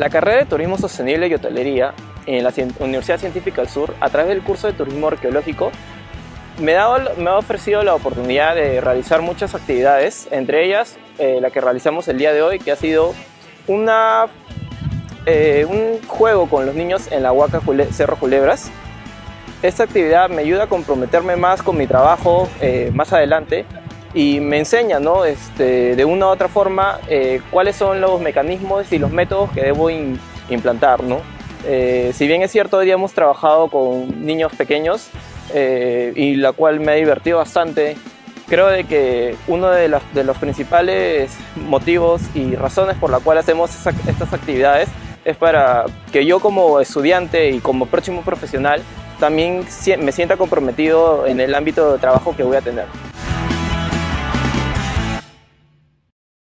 La carrera de Turismo Sostenible y Hotelería en la Universidad Científica del Sur, a través del curso de Turismo Arqueológico, me ha ofrecido la oportunidad de realizar muchas actividades, entre ellas la que realizamos el día de hoy, que ha sido un juego con los niños en la Huaca Cerro Culebras. Esta actividad me ayuda a comprometerme más con mi trabajo más adelante y me enseña, ¿no? De una u otra forma cuáles son los mecanismos y los métodos que debo implantar, ¿no? Si bien es cierto, hoy día hemos trabajado con niños pequeños y la cual me ha divertido bastante, creo de que uno de los principales motivos y razones por la cual hacemos estas actividades es para que yo como estudiante y como próximo profesional también me sienta comprometido en el ámbito de trabajo que voy a tener.